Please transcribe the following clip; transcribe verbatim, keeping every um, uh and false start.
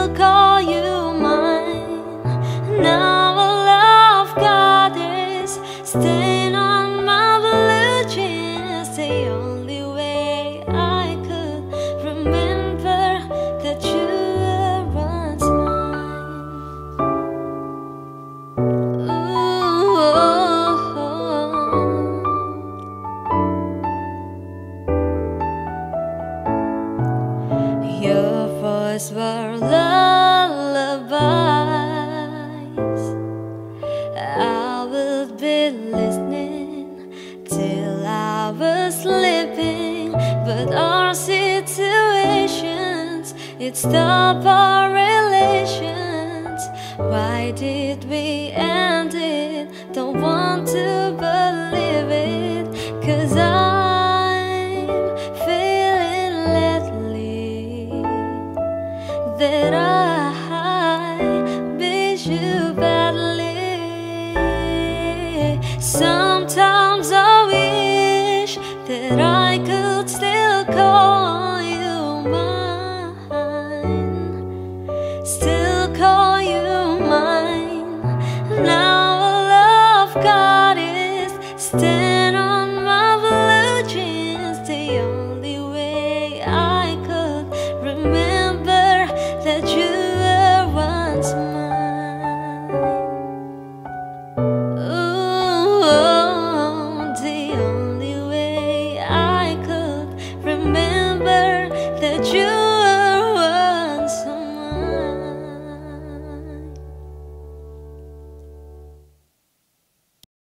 call you mine. Now our love goddess staying on my blue jeans. The only way I could remember that you were once mine. Ooh. Your voice were lullabies. I would be listening till I was sleeping, but our situations, it stopped our relations. Why did we end it? Don't want to believe it, 'cause I'm feeling lately that I